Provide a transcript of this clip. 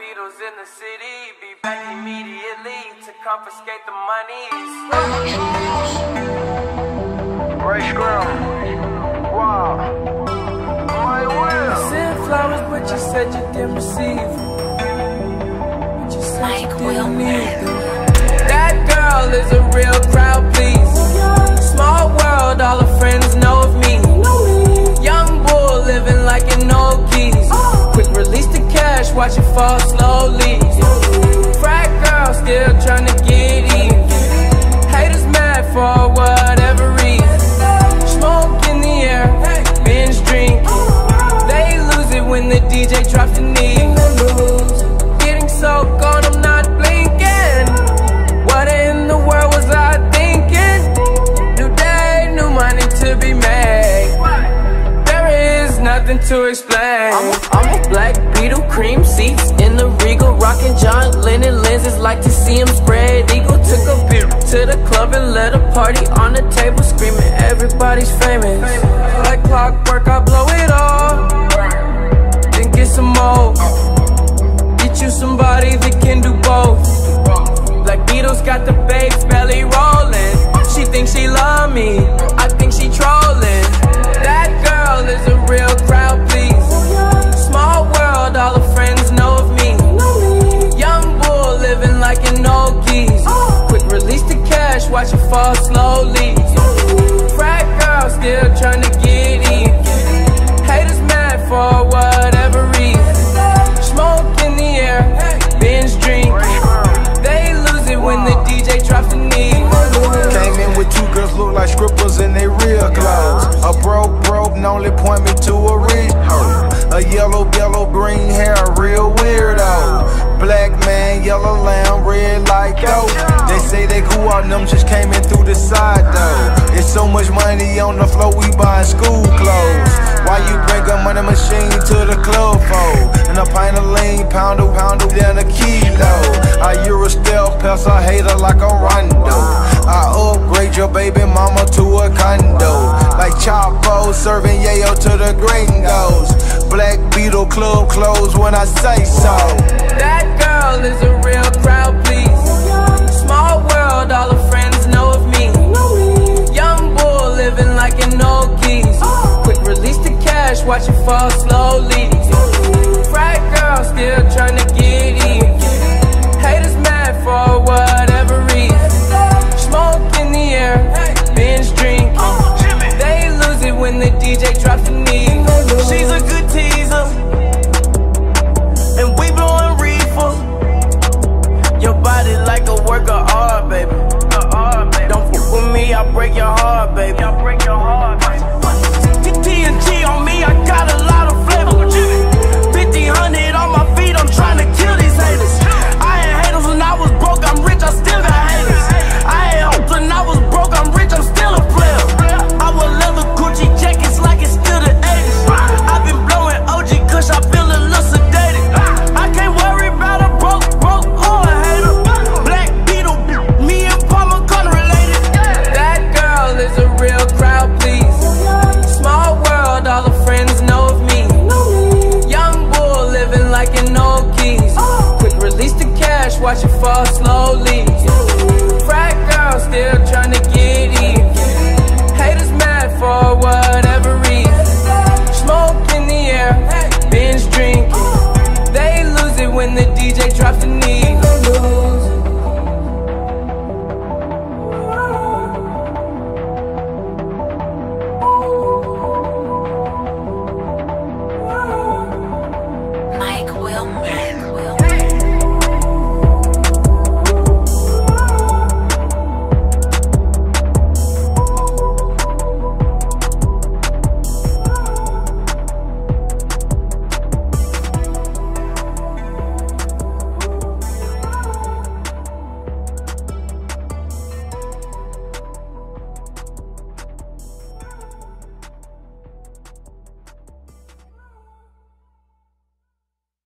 Beetles in the city, be back immediately to confiscate the monies. Ray Scrum, wow, my will. I sent flowers, but you said you didn't receive. But you said you didn't need them. That girl is a real crowd, please. Small world, all her friends know of me. Young bull living like an old keys. Quick release the cash, watch it fall slowly. Frat girl still trying to get even. Haters mad for whatever reason. Smoke in the air, binge drinking. They lose it when the DJ drops the knee. Getting so gone, I'm not blinking. What in the world was I thinking? New day, new money to be made. There is nothing to explain. I'm a black Beetle, cream seats in the Regal, rocking John Lennon lenses, like to see him spread eagle. Took a beer to the club and let a party on the table, screaming everybody's famous. Like clockwork, I blow it all, then get some more. Get you somebody that can do both. Black Beetles got the babes belly rolling. She thinks she love me, I think she trolling. That girl is a real crowd, please. Small world, all her friends know of me. Young bull living like an old geese. Quick release the cash, watch it fall slowly. Frat girl still trying to get even. Haters mad for whatever reason. Smoke in the air, binge drinking. They lose it when the DJ drops the knee. Came in with two girls look like scribbles in they real clothes. A broke only point me to a rich hoe. A yellow green hair, real weirdo. Black man, yellow lamb, red like dope. They say they cool out, them just came in through the side though. It's so much money on the floor, we buying school clothes. Why you bring a money machine to the club for? And a pint of lean, pounder, down a kilo. I Euro style, pass a hater like a rondo. I upgrade your baby mama to a condo. Like Chapo, serving yayo to the gringos. Black Beetle club clothes when I say so. That girl is a real crowd, please. Small world, all her friends know of me. Young bull living like an old geese. Quick release the cash, watch it fall slowly. Frat girl still trying to get even. Haters mad for whatever reason. Smoke in the air, binge drinking. They lose it when the DJ drops the knee. She's a good teaser, and we blowing reefer. Your body like a work of art, baby. Don't fuck with me, I'll break your heart, baby.